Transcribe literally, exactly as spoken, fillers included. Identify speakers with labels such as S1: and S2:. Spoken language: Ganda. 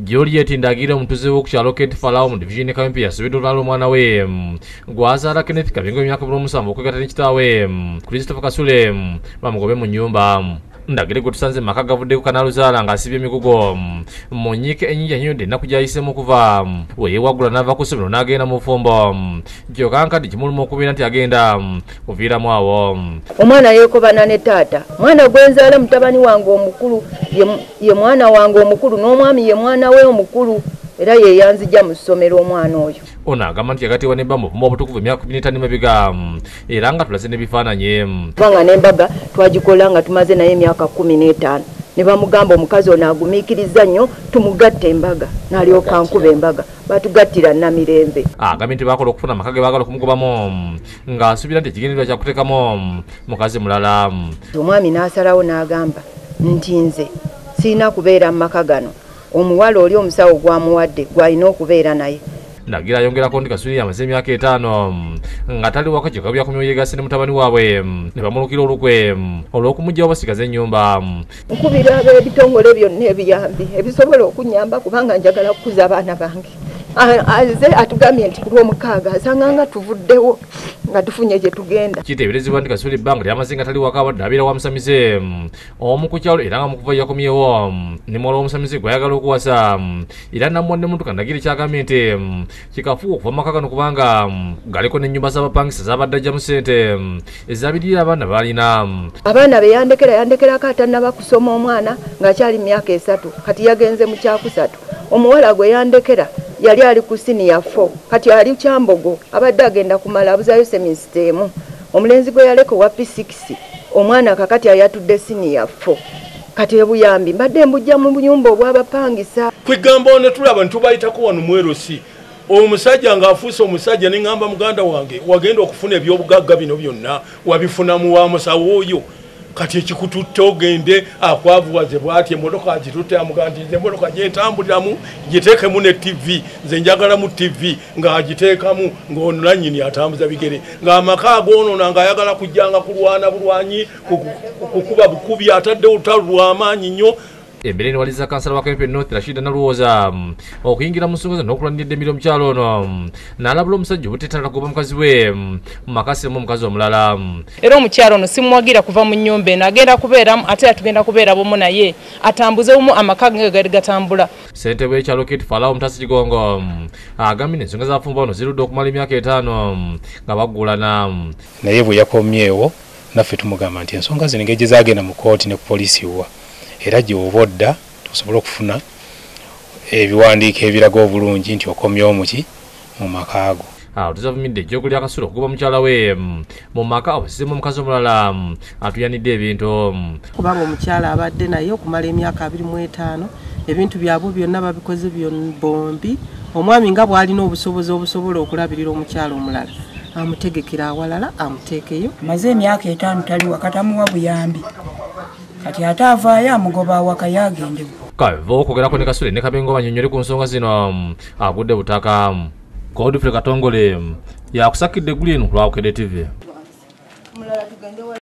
S1: Juliet Ndagira omutuze w'okukyalo Kate Falao mu division Kampi yasubidde olwala omwana we gwazaala Kenneth Kabingo emyaka musanvu okwegata ne kitaawe Christopher Kasule bamugobe mu nnyumba. Ndagira gwe tusanze maka gavudde ku Kanaluzaala ng'asibye emigugo mu nnyike ennyingi nyonde ennaku gy'ayisemu okuva we yeewagula n'ava ku ssomero n'agenda mu fumbo kyokka nkadde kimuluma okubeera nti agenda kuviiramu awo.
S2: Omwana yeekobana ne taata, mwana gwe nzaala mutabani wange omukulu ye mwana wange omukulu n'omwami ye mwana we omukulu era ye yanzija mu ssomero omwana oyo.
S1: Ono agamba nti yagattibwa n'embaga mu buvumu obutukuvu emyaka kumi n'etaano emabega era nga tulaze n'ebifaananyi.
S2: Kubanga n'embaga twagikola nga tumaze naye emyaka kumi n'etaano ne bamugamba omukazi ono agumiikiriza nnyo tumugatte embaga n'alyoka nkuba embaga batugattira Namirembe.
S1: Agambye nti baakola okufuna amaka ge baagala okumugobamu ng'asuubira nti ekigendererwa kya kuteekamu mukazi mulala.
S2: Omwami n'asalawo n'agamba nti nze sirina kubeera mu maka gano, omuwala oli omusawo gwamuwadde gw'alina okubeera naye.
S1: Ndagira ayongerako nti Kasuli yamaze emyaka etaano nga tali waka kyokka byakomyewo yeegase ne mutabani waabwe ne bamulukira olukwe olw'okumuggyawo basigaze ennyumba.
S2: Nkubira ab'ebitongole byonna ebiyambi ebisobola okunyamba kubanga njagala kukuza abaana bange. Aze atugambye nti ku lw'omukaaga asanga nga tuvuddewo nga tufunye gye tugenda.
S1: Kiteeberezebwa nti Kasuli ebbanga lyamaze nga tali waka wadde abeera wa musamize omu ku kyalo era nga mukuva yakomyewo ne muwala w'omusamize gw'ayagala okuwasa era namuwadde mmotoka. Ndagira kyagambye nti kikafuuka okuva mu maka gano kubanga galiko n'ennyumba z'abapangisa z'abadde ajjamu ssente ezabirira abaana balina.
S2: Abaana be yandekera yandekerako atannaba kusoma omwana ng'akyali myaka esatu kati yagenze mu kyakusatu. Omuwala gwe yandekera yali ali ku siniya four kati ali Kyambogo abadde agenda kumala abuzayo semisitemu. Omulenzi gwe yaleka wa P six omwana kakati ayatudde siniya four kati ebuyambi mbadde mbujja mu nyumba obw'abapangisa.
S3: Kwegamba ono tulaba ntubayitako wano mwerosi omusajja ng'afuuse omusajja ne ngamba muganda wange wagenda okufuna ebyobugagga bino byonna wabifuna mu wa musawo oyo kati ekikututte ogende akwavuwaze bw'ati emmotoka agitutte amugamba nti nze emmotoka gyentambuliramu giteekemu ne T V nze njagala mu T V ng'agiteekamu ng'ono nannyini atambuza bigere ng'amaka agoonoona ng'ayagala kujjanga kulwana bulwanyi kukuba bukubi ataddewo olutalo lw'amaanyi nnyo.
S1: Embere ni waliza kansala wa Kempe North Rashida Naluwoza okuyingira mu nsonga n'okulanira eddemiro mu kyalo ono n'alabula omusajja obuteetala kugoba mukazi we mu makasi mu mukazi omulala.
S4: Era omukyalo ono simuwagira kuva mu nnyumba eno agenda kubeeramu ate atugenda kubeera bomu naye atambuze omu amaka ge gali gatambula.
S1: Ssentebe w'ekyalo Kate Falao Mutasi Kigongo agambye ensonga z'afumba ono zirudde okumala emyaka etaano nga baggulana.
S5: Naye bwe yakomyewo naffe tumugamba nti ensonga zino engeri gye zaagenda mu kkooti ne ku poliisi wa era gy'oba odda tusobola okufuna ebiwandiiko ebiraga obulungi nti okomyewo muki mu maka ago.
S1: Awo tuzavumidde ejjoogo Kasule okugoba mukyala we mu maka obasizemu omukazi omulala atuyanidde ebintu.
S6: Kubanga omukyala abadde naye okumala emyaka abiri mu etaano ebintu byabwe byonna babikoze bombi. Omwami nga bw'alina obusobozi obusobola okulabirira omukyala omulala amutegekera awalala amuteekeyo.
S7: Maze emyaka etaano tali wakatamuwa buyambi kati ate avaayo amugoba awaka yagendewo.
S1: Kava okwogerako ne Kasule ne Kabengo banyonyole ku nsonga zino agudde butaka. Godfrey Katongole yakusakidde eggulu eno ku Lwabukedde T V.